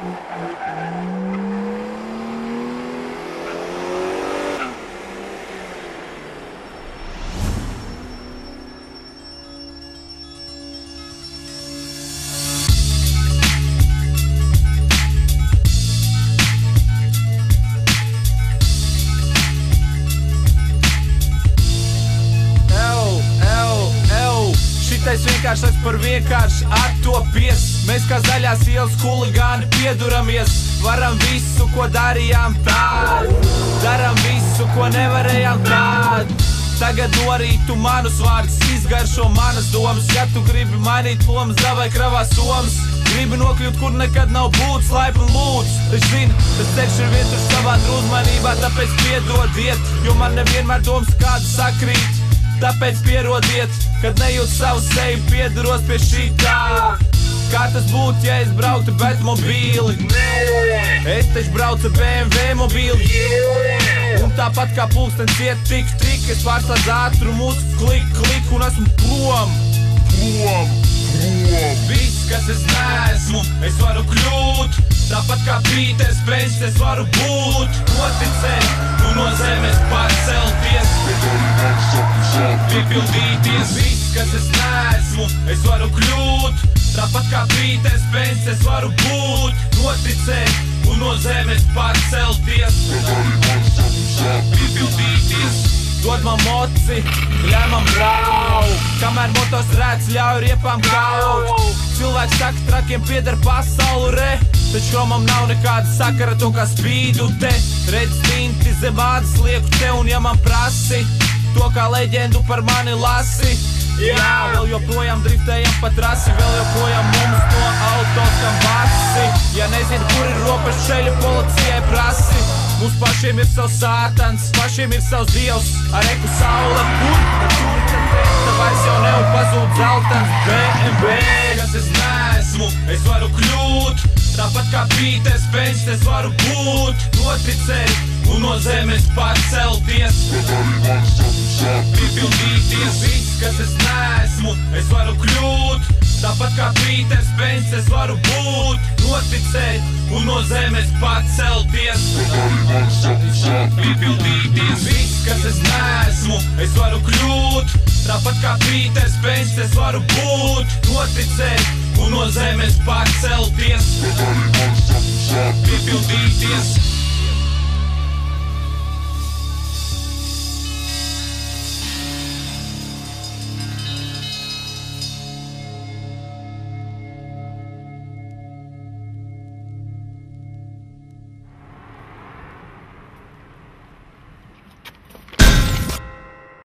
Šitais vienkāršāks par vienkārši attopies. Mēs kā zaļās ielas huligāni pieduramies. Varam visu, ko darījām tād, daram visu, ko nevarējām tād. Tagad norītu manus vārdus, izgaršo manas domas. Ja tu gribi mainīt lomas, davai kravā somas. Gribi nokļūt, kur nekad nav būts, laipni lūdz. Es zinu, tas ceļš ir vietuši savā uzmanībā, tāpēc piedodiet, jo man nevienmēr domas kādu sakrīt. Tāpēc pierodiet, kad nejūt savu seju, piedaros pie šī tā. Kā tas būtu, ja es brauktu Batmobīli? Es taču braucu BMW mobīli. Un tāpat kā pulkstens iet tik, es pārslēdz ātrumu uz klik, un esmu prom. Viss, kas es neesmu, es varu kļūt. Tāpat kā Pīters Pens, es varu būt. Noticēt, un no zemes pārcelties. Piepildīties. Viss, kas es neesmu, es varu kļūt. Tāpat kā Pīters Pens, es varu būt. Noticēt, un no zemes pārcelties. Piepildīties. Dod man moci, ļauj man braukt. Kamēr motos rēts ļauj riepām kaut. Cilvēks saka, trakiem pieder pasaule, taču chromam nav nekāda sakara to, kā spīdu te. Redz tinti zem ādas lieku te, un ja man prasi to, kā leģendu par mani lasi. Jā, vēl joprojām driftējam pa trasi, vēl joprojām mums no autos kam vasi. Ja nezinu, kur ir robeža, ceļa policijai prasi. Mums pašiem ir savs sātans, pašiem ir savs dievs. Ar eku saule, kur? Tur, tad vairs jau nevar pazūt zeltans BMW. Kas es neesmu, es varu kļūt. Tāpat kā Pīters Pens, es varu būt. Noticēt, un no zemes pārcelties. Piepildīties. Viss, kas es neesmu, es varu kļūt. Tāpat kā Pīters Pens, es varu būt. Noticēt, un no zemes pārcelties. Piepildīties. Viss, kas es neesmu, es varu kļūt. Tāpat kā Pīters Pens, es varu būt. Noticēt, un no zemes pārcelties. Piepildīties.